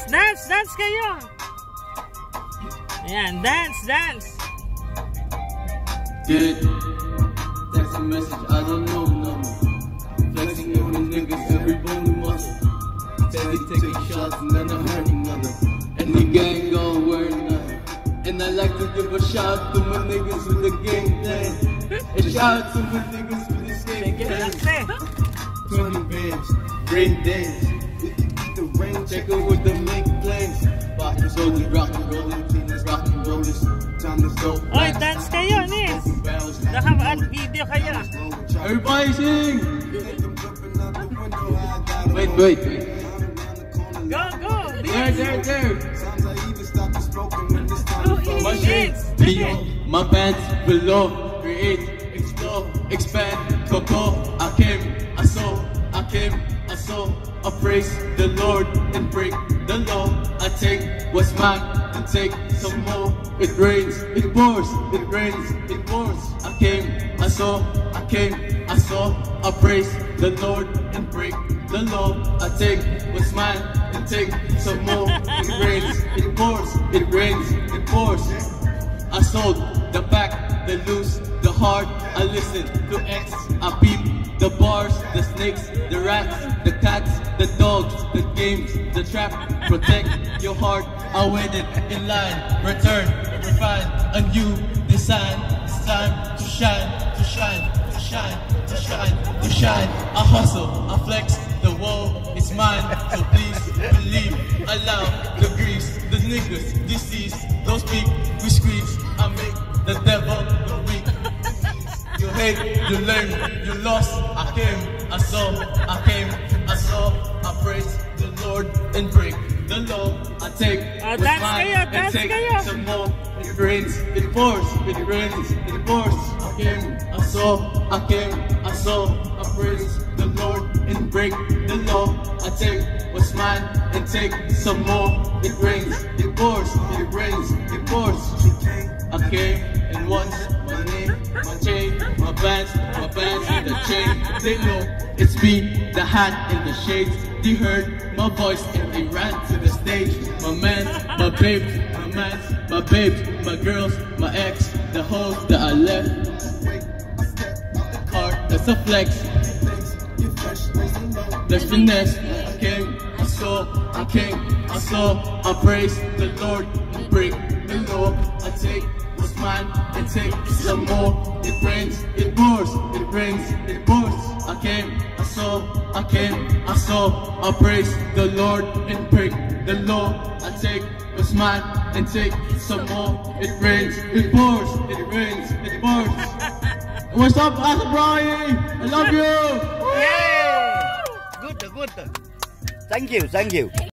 Dance kayo. Ayan, dance. Good. That's a message I don't know. Flexing on the niggas, every bone in muscle. Steady taking shots and then I'm hurting nothing. And the gang gon' wear nothing. And I like to give a shout out to my niggas with the game plan. And shout out to my niggas with the same plan. 20 bands, rain dance. The rain checker with the make plans. Boston soldiers, rockin' rollin', cleaners, rockin' rollers. Time to go. Oy, dance kayo, Nis. Naka-ad video kayo. Everybody sing! Wait. Go. There. My shades Beats. beyond, my pants below. Create, explore, expand, go. I came, I saw, I praise the Lord and break the law. I take what's mine and take some more. It rains, it pours, it rains, it pours. I came, I saw, I praise the Lord and break the law. I take what's mine and take some more. It rains, it pours, it rains, it pours. I sold the pack, the loose, the hard. I listen to X, I peep the bars, the snakes, the rats, the cats, the dogs, the games, the trap. Protect your heart, I win it in line. Return, refine, a new design. It's time to shine. I hustle, I flex, the world is mine. So please believe, allow the griefs, the niggas, disease, those speak, we scream. I make the devil the weak. You hate, you learn, you lost. I came, I saw, I praise the Lord and break the law. I take what's mine and take some more. It rains, it pours, it rains, it pours. I came, I saw, I praise the Lord and break the law. I take what's mine and take some more. It rains, it pours, it rains, it pours. I came and once my name, my chain, my bands and the chain. They know it's me, the hat and the shades. They heard my voice and they ran to the stage. My man, my babes, my babes, my girls, my ex, the hoes that I left. Heart, that's a flex. Let's finesse. I came, I saw, I praise the Lord and break the law. I take what's mine and take some more. It rains, it pours, it rains, it pours. I came, I saw, I praise the Lord and break the law. I take what's mine and take some more. It rains, it pours, it rains, it pours. What's up, Asa Brian? I love you! Yeah! Good. Thank you.